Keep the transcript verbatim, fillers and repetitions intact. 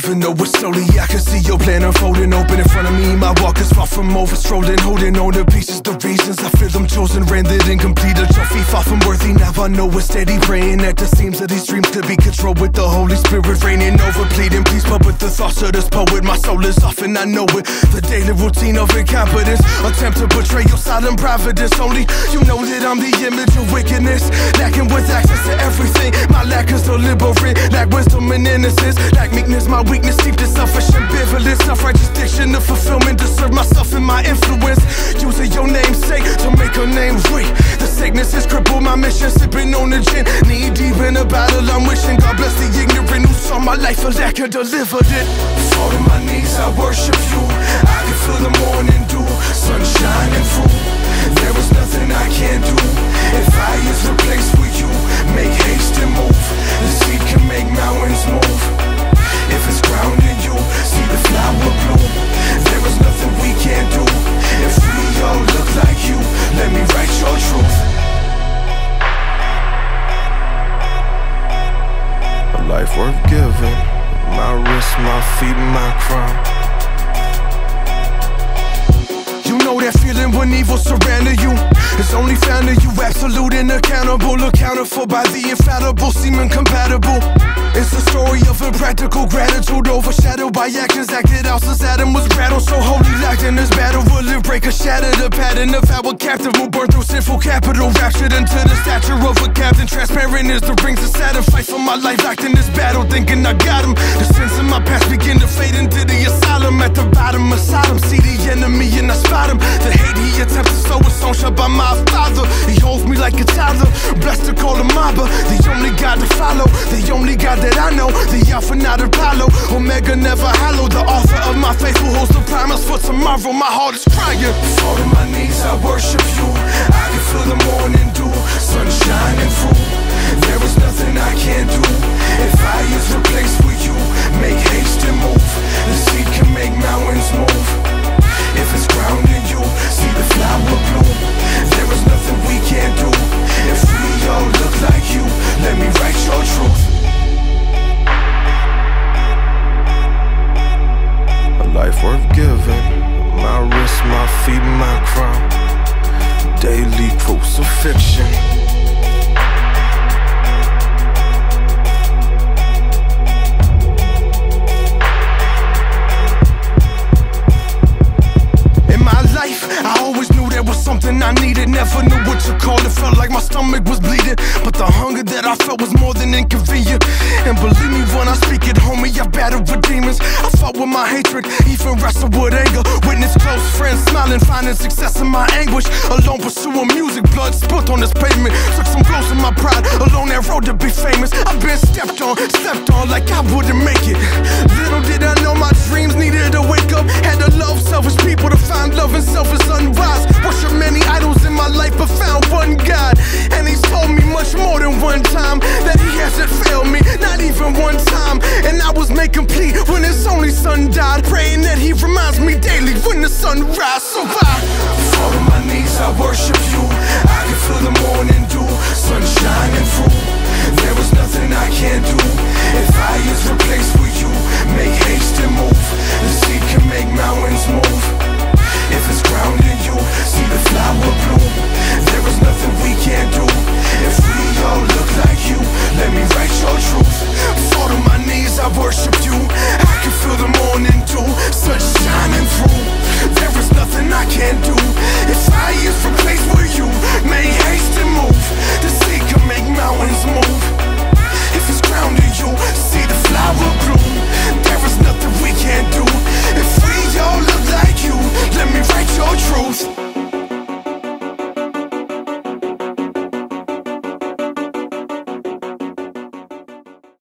even though it's slowly, I can see your plan unfolding. Open in front of me, my walk is far from over. Strolling, holding on to pieces, the reasons I feel them chosen, rendered incomplete. A trophy far from worthy, now I know it's steady praying that the seams of these dreams could be controlled with the Holy Spirit reigning over, pleading please. But with the thoughts of this poet, my soul is off and I know it. The daily routine of incompetence, attempt to betray your silent providence. Only you know that I'm the image of wickedness, lacking with access to everything. My lack is deliberate, lack wisdom and innocence, lack meekness, my weakness, steeped in selfish ambivalence, self-righteous diction of fulfillment to serve myself and my influence. Using your namesake to make a name great. The sickness has crippled my mission, sipping on the gin, knee deep in a battle. I'm wishing God bless the ignorant who saw my life a lack and delivered it. Fall to my knees, I worship you. I can feel the morning dew, sun shining through. There is nothing I can't do. If I is the place for you, make haste and move. The seed can make mountains move. If it's ground in you, see the flower bloom. There is nothing we can't do. If we all look like you, let me write your truth. A life worth giving. My wrist, my feet, my crown. You know that feeling when evil surrounded you. It's only found in you, absolute and accountable, accounted for by the infallible, seeming compatible. It's a story of impractical gratitude, overshadowed by actions acted out since Adam was rattled. So holy locked in this battle, will it break or shatter the pattern of our captive will burn through sinful capital, raptured into the stature of a captain. Transparent as the rings of Saturn, fight for my life locked in this battle, thinking I got him. The sins in my past begin to fade into the asylum. At the bottom of Sodom, see the enemy and I spot him. The hate he attempts to sow is sown shut by my Father. He holds me like a toddler, blessed to call him Abba. The only God to follow, the only God that I know. The Alpha, not Apollo, Omega, never hollow. The author of my faith who holds the promise for tomorrow. My heart is crying. Fall to my knees, I worship you. I can feel the morning dew, sun shining through. There is nothing I can't do. If I is the place for you, make haste and move. The seed can make mountains move. If it's ground in you, see the flower bloom. There is nothing we can't do. If we all look like you, let me write your truth. A life worth giving. My wrist, my feet, my crown. Daily crucifixion. Something I needed, never knew what you called it. Felt like my stomach was bleeding, but the hunger that I felt was more than inconvenient. And believe me when I speak it, homie, I battled with demons. I fought with my hatred, even wrestled with anger. Witness close friends smiling, finding success in my anguish. Alone pursuing music, blood spilt on this pavement. Took some blows in my pride, along that road to be famous. I've been stepped on, slept on like I wouldn't make it. Little did I know my dreams needed to wake up. Had to love selfish people to find love in selfish unwise. Worship many idols in my life, but found one God. And he's told me much more than one time that he hasn't failed me, not even one time. And I was made complete when his only son died, praying that he reminds me daily when the sun rises. So I